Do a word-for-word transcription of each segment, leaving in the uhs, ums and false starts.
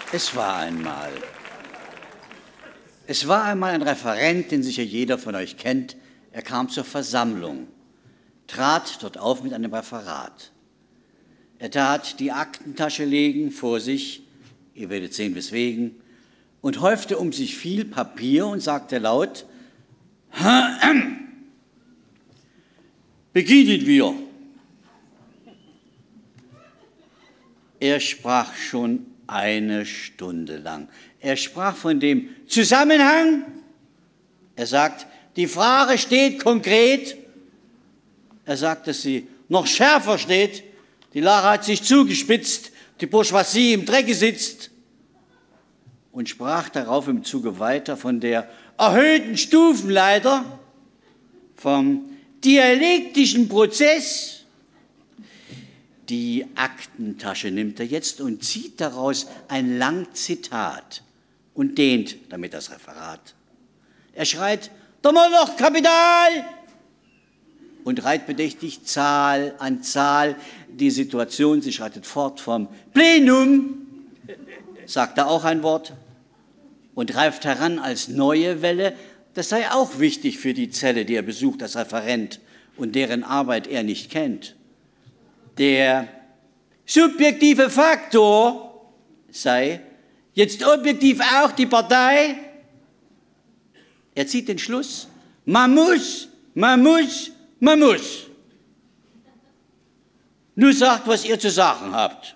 Es war einmal. Es war einmal ein Referent, den sicher jeder von euch kennt. Er kam zur Versammlung, trat dort auf mit einem Referat. Er tat die Aktentasche legen vor sich, ihr werdet sehen weswegen, und häufte um sich viel Papier und sagte laut, beginnet wir. Er sprach schon eine Stunde lang. Er sprach von dem Zusammenhang. Er sagt, die Frage steht konkret. Er sagt, dass sie noch schärfer steht. Die Lage hat sich zugespitzt, die Bourgeoisie im Drecke sitzt. Und sprach darauf im Zuge weiter von der erhöhten Stufenleiter, vom dialektischen Prozess. Die Aktentasche nimmt er jetzt und zieht daraus ein Langzitat und dehnt damit das Referat. Er schreit, der Moloch Kapital! Und reiht bedächtig Zahl an Zahl die Situation, sie schreitet fort vom Plenum, sagt er auch ein Wort und reift heran als neue Welle. Das sei auch wichtig für die Zelle, die er besucht als Referent und deren Arbeit er nicht kennt. Der subjektive Faktor sei jetzt objektiv auch die Partei. Er zieht den Schluss, man muss, man muss, man muss. Nur sagt, was ihr zu sagen habt.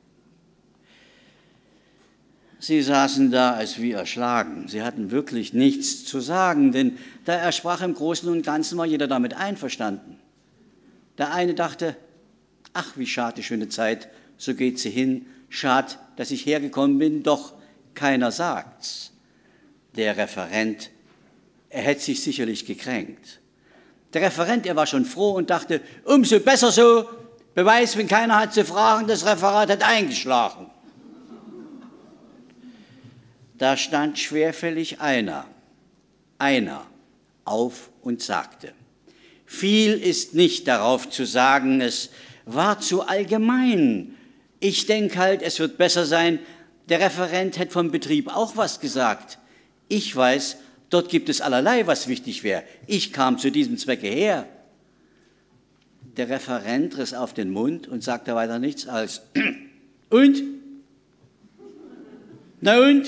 Sie saßen da als wie erschlagen. Sie hatten wirklich nichts zu sagen, denn da er sprach im Großen und Ganzen, war jeder damit einverstanden. Der eine dachte, ach, wie schade die schöne Zeit, so geht sie hin, schad, dass ich hergekommen bin, doch keiner sagt's. Der Referent, er hätte sich sicherlich gekränkt. Der Referent, er war schon froh und dachte, umso besser so, Beweis, wenn keiner hat zu fragen, das Referat hat eingeschlagen. Da stand schwerfällig einer, einer auf und sagte, viel ist nicht darauf zu sagen, es war zu allgemein. Ich denke halt, es wird besser sein, der Referent hätte vom Betrieb auch was gesagt. Ich weiß, dort gibt es allerlei, was wichtig wäre. Ich kam zu diesem Zwecke her. Der Referent riss auf den Mund und sagte weiter nichts als und? Na und?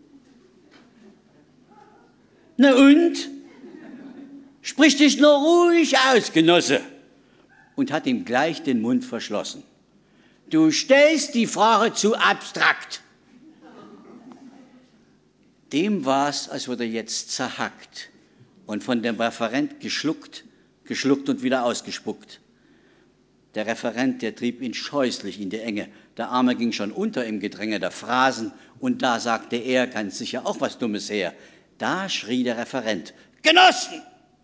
Na und? Sprich dich nur ruhig aus, Genosse. Und hat ihm gleich den Mund verschlossen. Du stellst die Frage zu abstrakt. Dem war es, als wurde er jetzt zerhackt und von dem Referent geschluckt, geschluckt und wieder ausgespuckt. Der Referent, der trieb ihn scheußlich in die Enge. Der Arme ging schon unter im Gedränge der Phrasen und da sagte er ganz sicher auch was Dummes her. Da schrie der Referent, Genossen!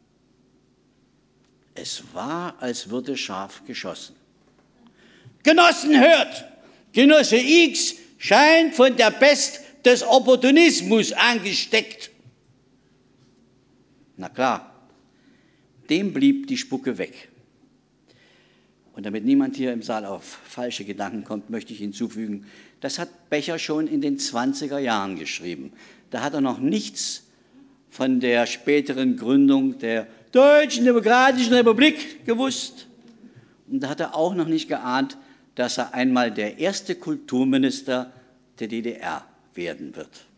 Es war, als würde scharf geschossen. Genossen, hört! Genosse X scheint von der Pest des Opportunismus angesteckt. Na klar, dem blieb die Spucke weg. Und damit niemand hier im Saal auf falsche Gedanken kommt, möchte ich hinzufügen, das hat Becher schon in den zwanziger Jahren geschrieben. Da hat er noch nichts von der späteren Gründung der Deutschen Demokratischen Republik gewusst. Und da hat er auch noch nicht geahnt, dass er einmal der erste Kulturminister der D D R werden wird.